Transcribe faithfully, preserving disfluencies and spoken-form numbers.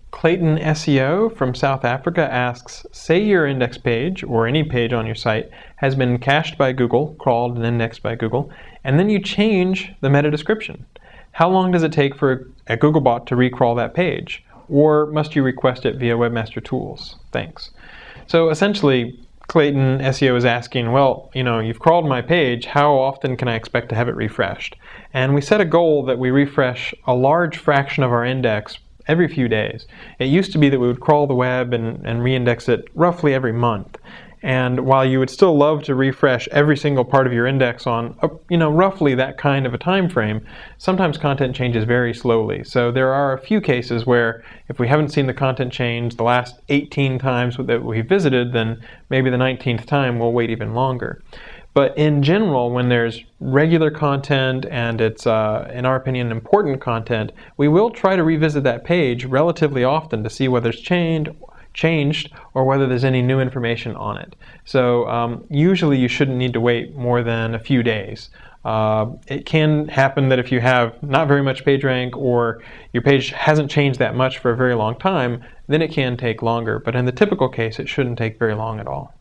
claytonseo from South Africa asks, say your index page, or any page on your site, has been cached by Google, crawled and indexed by Google, and then you change the meta description. How long does it take for a Googlebot to recrawl that page? Or must you request it via Webmaster Tools? Thanks. So essentially, claytonseo is asking, well, you know, you've crawled my page, how often can I expect to have it refreshed? And we set a goal that we refresh a large fraction of our index every few days. It used to be that we would crawl the web and, and reindex it roughly every month. And while you would still love to refresh every single part of your index on, a, you know, roughly that kind of a time frame, sometimes content changes very slowly. So there are a few cases where if we haven't seen the content change the last eighteen times that we visited, then maybe the nineteenth time we'll wait even longer. But in general, when there's regular content and it's, uh, in our opinion, important content, we will try to revisit that page relatively often to see whether it's changed, changed or whether there's any new information on it. So um, usually you shouldn't need to wait more than a few days. Uh, it can happen that if you have not very much page rank or your page hasn't changed that much for a very long time, then it can take longer. But in the typical case, it shouldn't take very long at all.